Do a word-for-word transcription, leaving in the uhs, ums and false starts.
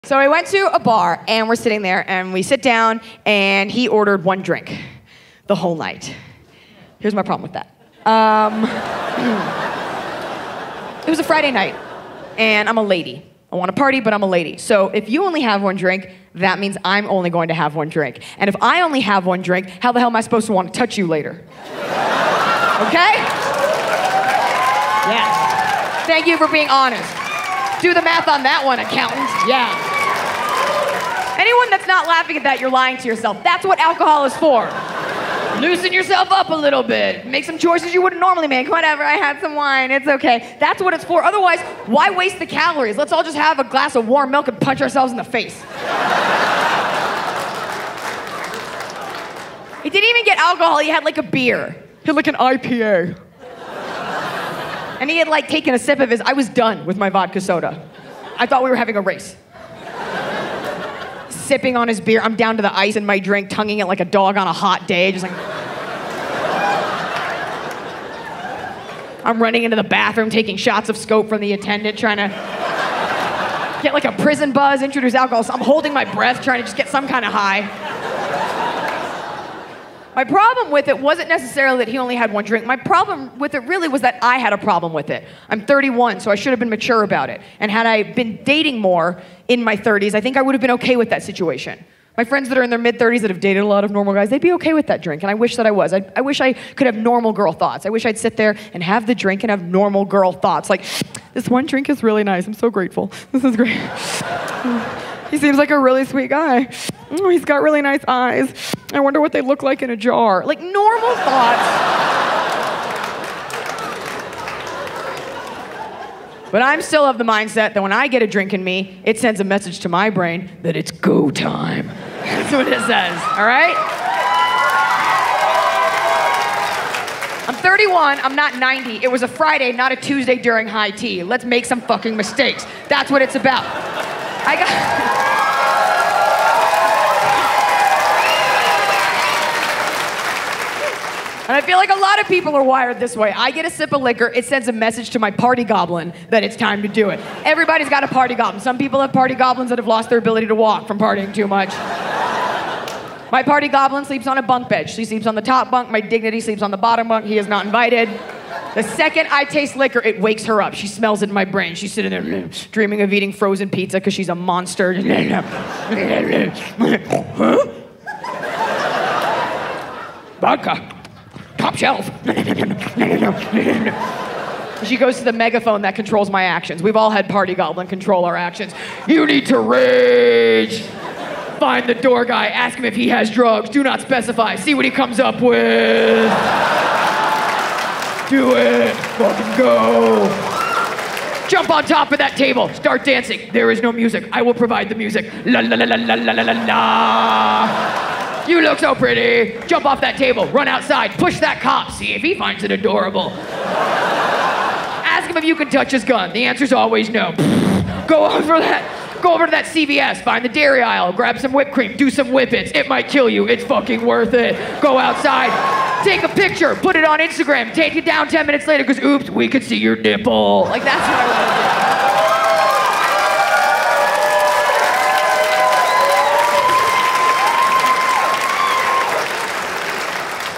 So I went to a bar, and we're sitting there, and we sit down, and he ordered one drink the whole night. Here's my problem with that. Um, it was a Friday night, and I'm a lady. I want to party, but I'm a lady. So if you only have one drink, that means I'm only going to have one drink. And if I only have one drink, how the hell am I supposed to want to touch you later? Okay? Yeah. Thank you for being honest. Do the math on that one, accountant. Yeah. Anyone that's not laughing at that, you're lying to yourself. That's what alcohol is for. Loosen yourself up a little bit. Make some choices you wouldn't normally make. Whatever, I had some wine, it's okay. That's what it's for. Otherwise, why waste the calories? Let's all just have a glass of warm milk and punch ourselves in the face. He didn't even get alcohol, he had like a beer. He had like an I P A. And he had like taken a sip of his, I was done with my vodka soda. I thought we were having a race. Sipping on his beer, I'm down to the ice in my drink, tonguing it like a dog on a hot day, just like... I'm running into the bathroom, taking shots of scope from the attendant, trying to get like a prison buzz, introduce alcohol. So I'm holding my breath, trying to just get some kind of high. My problem with it wasn't necessarily that he only had one drink. My problem with it really was that I had a problem with it. I'm thirty-one, so I should have been mature about it. And had I been dating more in my thirties, I think I would have been okay with that situation. My friends that are in their mid-thirties that have dated a lot of normal guys, they'd be okay with that drink, and I wish that I was. I, I wish I could have normal girl thoughts. I wish I'd sit there and have the drink and have normal girl thoughts. Like, this one drink is really nice. I'm so grateful. This is great. He seems like a really sweet guy. Oh, he's got really nice eyes. I wonder what they look like in a jar. Like, normal thoughts. But I'm still of the mindset that when I get a drink in me, it sends a message to my brain that it's go time. That's what it says, all right? I'm thirty-one, I'm not ninety. It was a Friday, not a Tuesday during high tea. Let's make some fucking mistakes. That's what it's about. I got... And I feel like a lot of people are wired this way. I get a sip of liquor, it sends a message to my party goblin that it's time to do it. Everybody's got a party goblin. Some people have party goblins that have lost their ability to walk from partying too much. My party goblin sleeps on a bunk bed. She sleeps on the top bunk. My dignity sleeps on the bottom bunk. He is not invited. The second I taste liquor, it wakes her up. She smells it in my brain. She's sitting there dreaming of eating frozen pizza because she's a monster. Huh? Vodka. Top shelf. She goes to the megaphone that controls my actions. We've all had party goblin control our actions. You need to rage. Find the door guy, ask him if he has drugs. Do not specify. See what he comes up with. Do it. Fucking go. Jump on top of that table. Start dancing. There is no music. I will provide the music. La la la la la la la la la. You look so pretty. Jump off that table, run outside, push that cop, see if he finds it adorable. Ask him if you can touch his gun. The answer's always no. Go over that, go over to that C V S, find the dairy aisle, grab some whipped cream, do some whippets. It might kill you, it's fucking worth it. Go outside, take a picture, put it on Instagram, take it down ten minutes later, because oops, we could see your nipple. Like, that's what I want to do.